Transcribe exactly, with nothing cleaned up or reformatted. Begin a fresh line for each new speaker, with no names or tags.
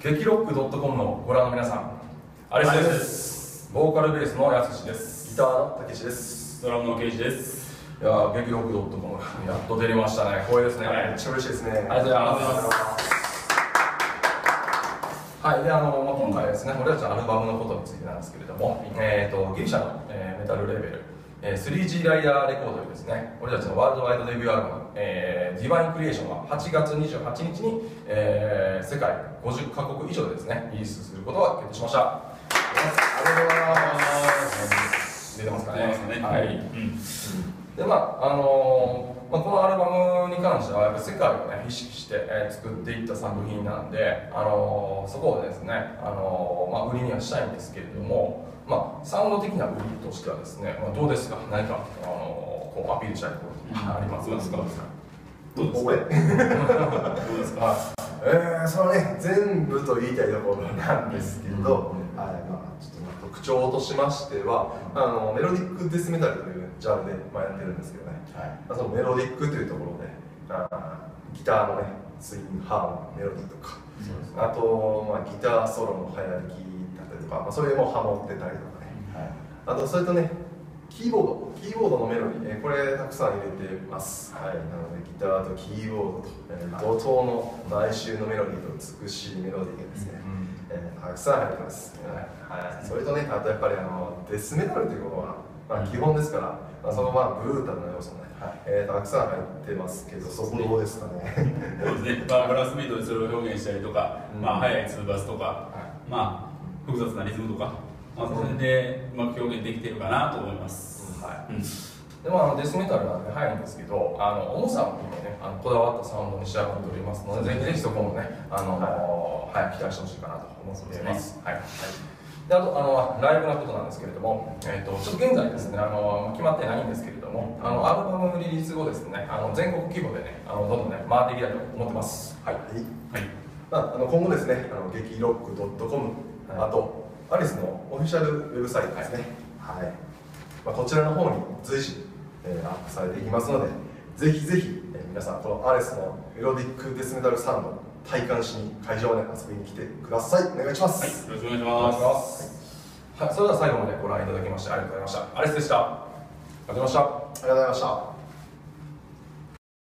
激ロック .com のご覧の皆さん、アレスです。ボーカルベースのやすしです。
ギターのたけしです。
ドラムのケイジです。
いや激ロック .com やっと出れましたね。光栄ですね。
めっちゃ嬉しいですね。
ありがとうございます。はい、であの、まあ、今回はですね、俺たちのアルバムのことについてなんですけれども、えー、とギリシャの、えー、メタルレーベル、えー、スリージー ライダーレコードというですね、俺たちのワールドワイドデビューアルバム、えー、ディバインクリエーションがはちがつにじゅうはちにちに、えー、世界ごじゅっかこく以上でですね、リリースすることが決定しました。ありがとうございます。出てますかね。
出てますね。
はい。うん、でまああのーまあ、このアルバムに関してはやっぱ世界を、ね、意識して、えー、作っていった作品なんで、あのー、そこをですね、あのーまあ、売りにはしたいんですけれども、まあ、サウンド的な売りとしてはですね、まあ、どうですか、何か、あのー、こうアピールしたいところありますか。
どうですか。
どうですか。どうですか。えー、そのね、全部と言いたいところなんですけど、うん、はい、まあ、ちょっと特徴としましては、あのメロディックデスメタルというジャンルで、まあ、やってるんですけどね、はい、そのメロディックというところで、あギターのね、スイングハーモン、メロディーとか、うん、あと、まあ、ギターソロの速弾きだったりとか、まあ、それもハモってたりとかね、はい、あとそれとね、キーボード、キーボードのメロディー、えー、これたくさん入れてます。はい、なのでギターとキーボードと、えー、怒涛の哀愁のメロディーと美しいメロディーがですね、うんえー、たくさん入ってます。はい、はい、それとね、あとやっぱりあのデスメタルということは、まあ、基本ですから、まあ、そのまあブルータルな要素もね、はいえー、たくさん入ってますけど、そこどうですかね。
そうですね、まあ、ブラスビートでそれを表現したりとか、うんまあ、速いツーバスとか、はい、まあ、複雑なリズムとか、まあ、それでうまく表現できているかなと思います。
うんはいうんでもあのデスメタルなんで速いんですけど、あの重さにもね、あのこだわったサウンドに仕上がっておりますので、ぜひぜひそこもね、あの、はい、期待してほしいかなと思っています。はい。はいであとあのライブのことなんですけれども、えー、とちょっと現在ですねあの決まってないんですけれども、あのアルバムリリース後ですね、あの全国規模でねあのどんどんね回っていきたいと思ってます。はい。はい。
まあ、あの今後ですね、あの激ロック .com、はい、あとアリスのオフィシャルウェブサイトですね。はい。はいまあ、こちらの方に随時、えー、アップされていきますので、ぜひぜひ、えー、皆さんこのアリスのメロディックデスメタルサウンド体感しに会場まで遊びに来てください。お願いします。
はい、よろしくお願いします。
はい、それでは最後までご覧いただきましてありがとうございました。アレスでした。ありがとうございました。
ありがとうございました。